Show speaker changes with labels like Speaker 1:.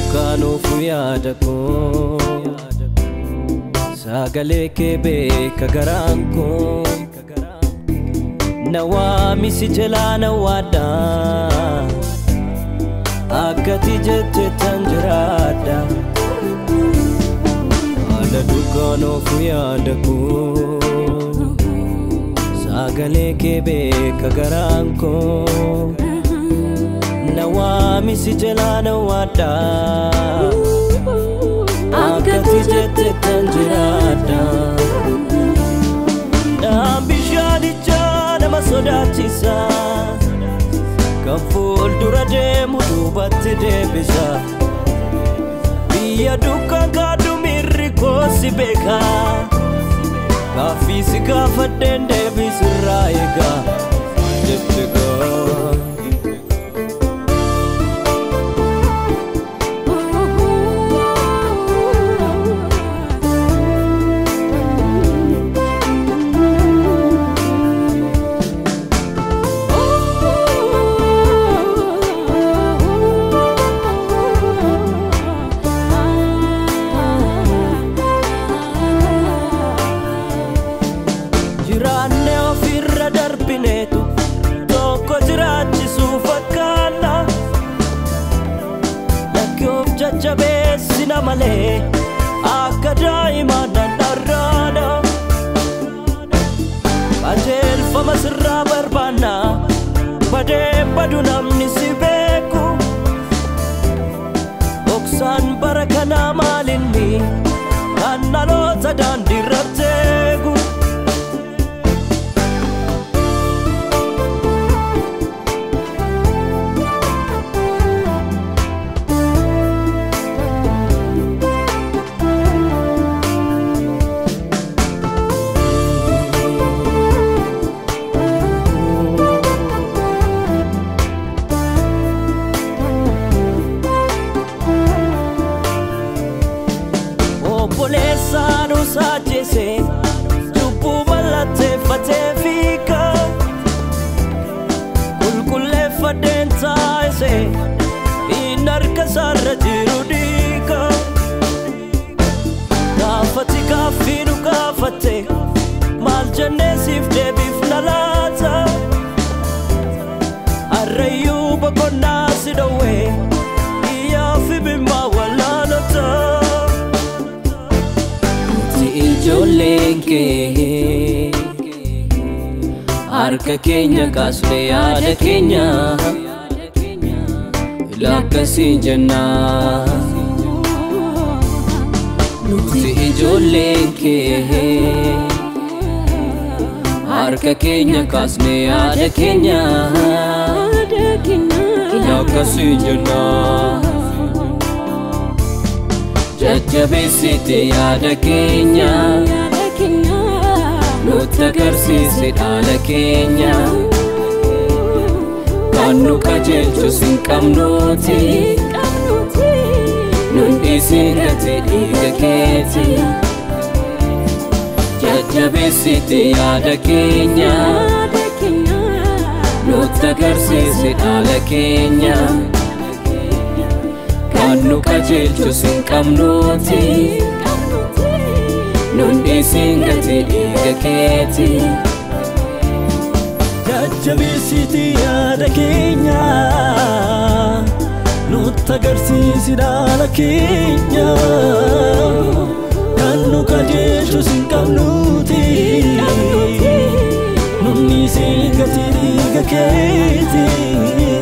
Speaker 1: dukkanuuf yaada koo sagalee kee beeka garaan koo na waami si jalaa na owwaadha akkati jette tan jiraadha haala dukkanuuf yaada koo sagalee kee beeka garaan koo na waami si jalaa na owwaadha akkati jette tan jiraadha bishaanicha nama sodaachisa kan fuuldura deemu duubatti deebisa biyya dukkaan kaadhu miirri koo si beeka gaaffii si gaafadheen deebisirraa eegaa jette gaa Jiraanne ofirra darbineetu tokko jiraachisu fakkaata lakki of jajjabeessina malee akka daa'imaa dandharraadha qajeelfama sirraa barbaanna badee badu namni si beeku dhoksaan bara kanaa maalinni kan dhaloota daandiirra teegu Obboleessaanu saajese lubbuu bal'atteeffatee fiika qulqulleeffadheen taa'ise inni harka isaarra jiru dhiiga gaafati gaaffii nu gaafatte maal jennee siif deebifna laata harreeyyuu boqonnaa si dhowwee iyyaafi bimmaa wallaalota ijoolleen kee harka keenya kaasne yaada keenya lakkasiin jennaa nuti ijoolleen kee harka keenya kaasne yaada keenya lakkasiin jennaa jajjabeessite yaada keenya nutti agarsiise dhaala keenya kan nu qajeelchus hin qabnuuti nun dhiisin gati dhiiga keeti jajjabeessite yaada keenya nutti agarsiise dhaala keenya kan nu qajeelchus hin qabnuuti nun dhiisin gati dhiiga keeti jajjabeessite yaada keenya nutti agarsiise dhaala keenya kan nu qajeelchus hin qabnuuti nun dhiisin gati dhiiga keeti